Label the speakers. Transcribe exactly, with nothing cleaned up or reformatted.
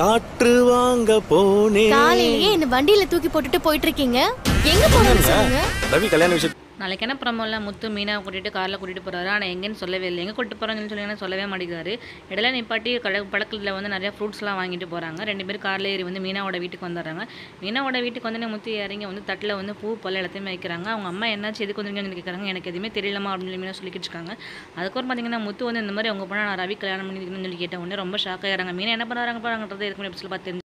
Speaker 1: காற்று வாங்க போனே.
Speaker 2: காலையிலேயே என்ன வண்டியில தூக்கி போட்டுட்டு போயிட்டு இருக்கீங்க. எங்க போறீங்க சொல்லுங்க.
Speaker 1: ரவி கல்யாண விஷயம்
Speaker 3: நாளைக்கு என்ன ப்ரமோல முத்து மீனா கூட்டிட்டு காரில் கூட்டிட்டு போறாரு. ஆனால் எங்கேன்னு சொல்லவே இல்லை. எங்கே கூட்டிட்டு போறாங்கன்னு சொல்லி சொல்லவே மாட்டேங்கிறாரு. இடையில நிப்பாட்டி கட பழக்கத்தில் வந்து நிறைய ஃப்ரூட்ஸ்லாம் வாங்கிட்டு போகிறாங்க. ரெண்டு பேரும் காரில் ஏறி வந்து மீனாவோட வீட்டுக்கு வந்துடுறாங்க. மீனாவோட வீட்டுக்கு வந்து முத்து இறங்கி வந்து தட்டில் வந்து பூ பல்ல எல்லாத்தையுமே வைக்கிறாங்க. அவங்க அம்மா என்னாச்சு எதுக்கு வந்துருங்கன்னு கேட்குறாங்க. எனக்கு எதுவுமே தெரியலமா அப்படின்னு சொல்லி மீனா சொல்லிக்கிட்டு இருக்காங்க. அதுக்கப்புறம் பார்த்தீங்கன்னா முத்து வந்து இந்த மாதிரி அவங்க போனால் நான் ரவி கல்யாணம் பண்ணிக்கணும்னு சொல்லி கேட்ட உடனே ரொம்ப ஷாக் ஆகிறாங்க. மீனா என்ன பண்ணுறாங்க பாருங்கன்றது எதுக்கு சொல்லி பார்த்து